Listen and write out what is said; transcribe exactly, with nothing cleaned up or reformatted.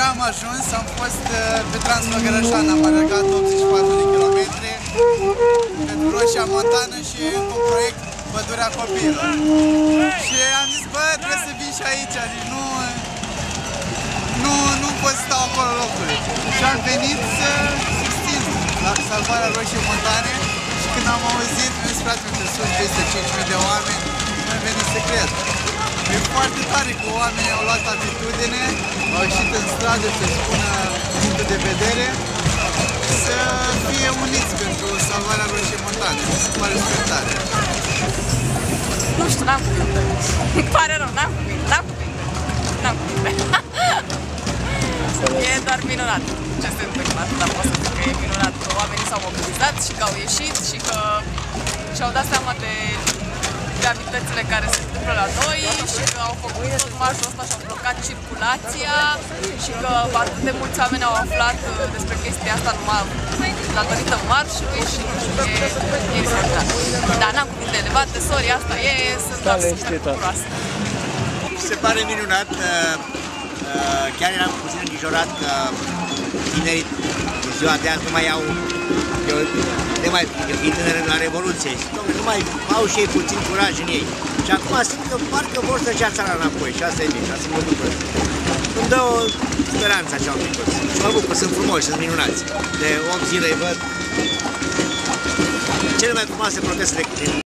ce am ajuns, am fost pe Transfăgărășan, am alergat optzeci și patru de kilometri pentru Roșia Montană și încă un proiect, Pădurea Copiilor. Și am zis, bă, trebuie să vin și aici, deci nu, nu, nu pot stau acolo locului. Și am venit să susțin la salvarea Roșiei Montane și când am auzit, mi-a zis, frate, mi-a sus peste cinci mii de oameni, mi-a venit să cred. E foarte tare că oamenii au luat atitudine, au ieșit în stradă să-și spună punctul de vedere, să fie uniți pentru salvarea Roșiei Montane. Mi se pare super tare. Nu știu, n-am cuvinte. Îmi pare rău, n-am cuvinte, n-am cuvinte. N-am cuvinte. E doar minunat ce se întâmplă, atâta pot să zic că e minunat că oamenii s-au mobilizat și că au ieșit și că și-au dat seama de gravitățile care se întâmplă la noi și că au făcut tot marșul ăsta și au blocat circulația și că atât de mulți oameni au aflat despre chestia asta numai datorită marșului și nu știu, e, e extraordinar. Dar n-am cuvinte elevate, sorry, asta e, sunt doar super bucuroasă. Se pare minunat, chiar eram puțin îngrijorat că tinerii în ziua de azi nu mai au de mai fi tânără la Revoluție. Dom'le, nu mai au și ei puțin curaj în ei. Și acum simt că parcă vor să dea țara înapoi și asta e bine, asta mă bucur. Îmi dă o speranță așa un pic. Și mă bucur, sunt frumoși, sunt minunați. De opt zile îi văd cele mai frumoase proteste din